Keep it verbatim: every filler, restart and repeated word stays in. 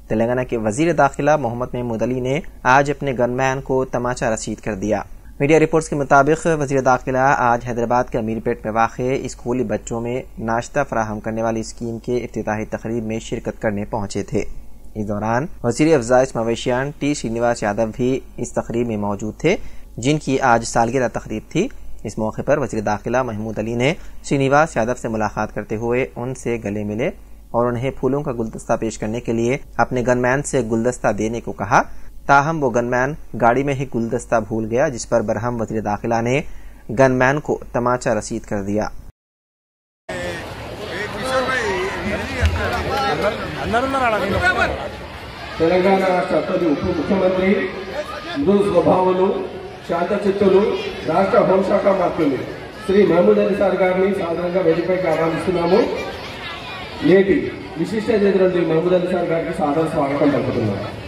तेलंगाना के वजीर दाखिला मोहम्मद महमूद अली ने आज अपने गनमैन को तमाचा रसीद कर दिया। मीडिया रिपोर्ट्स के मुताबिक वजीर दाखिला आज हैदराबाद के अमीरपेट में वाक़ स्कूली बच्चों में नाश्ता फराहम करने वाली स्कीम के इफ्तिताही तकरीब में शिरकत करने पहुंचे थे। इस दौरान वजीर अफजाइश मवेशियान टी श्रीनिवास यादव भी इस तकरीब में मौजूद थे, जिनकी आज सालगिरह तकरीब थी। इस मौके पर वजीर दाखिला महमूद अली ने श्रीनिवास यादव से मुलाकात करते हुए उनसे गले मिले और उन्हें फूलों का गुलदस्ता पेश करने के लिए अपने गनमैन से गुलदस्ता देने को कहा। ताहम वो गनमैन गाड़ी में ही गुलदस्ता भूल गया, जिस पर बरहम वजीर दाखिला ने गनमैन को तमाचा रसीद कर दिया। తెలంగాణ రాష్ట్ర ఉప ముఖ్యమంత్రి మృదు స్వభావులు శాంతచిత్తులు రాష్ట్ర హోంశాఖ మంత్రులు శ్రీ మహమూద్ అలీ సార్ గారిని సాధారణంగా వేదికపైకి ఆహ్వానిస్తున్నాము। నేటి విశిష్ట అతిథి మహమూద్ అలీ సార్ గారికి సాదర స్వాగతం పలుకుతున్నాము।